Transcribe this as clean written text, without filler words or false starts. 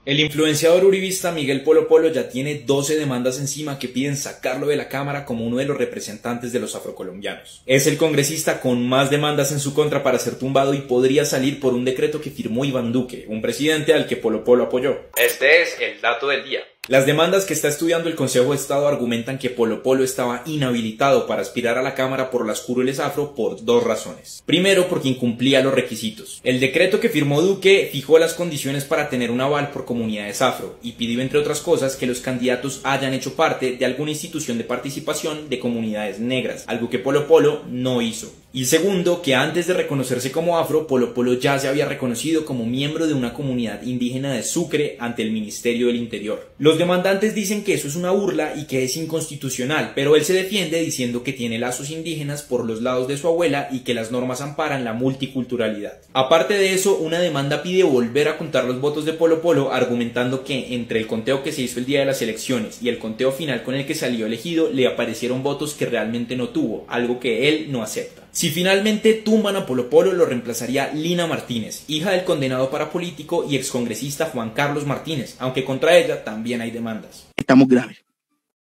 El influenciador uribista Miguel Polo Polo ya tiene 12 demandas encima que piden sacarlo de la Cámara como uno de los representantes de los afrocolombianos. Es el congresista con más demandas en su contra para ser tumbado y podría salir por un decreto que firmó Iván Duque, un presidente al que Polo Polo apoyó. Este es el dato del día. Las demandas que está estudiando el Consejo de Estado argumentan que Polo Polo estaba inhabilitado para aspirar a la Cámara por las curules afro por dos razones. Primero, porque incumplía los requisitos. El decreto que firmó Duque fijó las condiciones para tener un aval por comunidades afro y pidió, entre otras cosas, que los candidatos hayan hecho parte de alguna institución de participación de comunidades negras, algo que Polo Polo no hizo. Y segundo, que antes de reconocerse como afro, Polo Polo ya se había reconocido como miembro de una comunidad indígena de Sucre ante el Ministerio del Interior. Los demandantes dicen que eso es una burla y que es inconstitucional, pero él se defiende diciendo que tiene lazos indígenas por los lados de su abuela y que las normas amparan la multiculturalidad. Aparte de eso, una demanda pide volver a contar los votos de Polo Polo, argumentando que entre el conteo que se hizo el día de las elecciones y el conteo final con el que salió elegido, le aparecieron votos que realmente no tuvo, algo que él no acepta. Si finalmente tumban a Polo Polo, lo reemplazaría Lina Martínez, hija del condenado parapolítico y excongresista Juan Carlos Martínez, aunque contra ella también hay demandas. Estamos graves.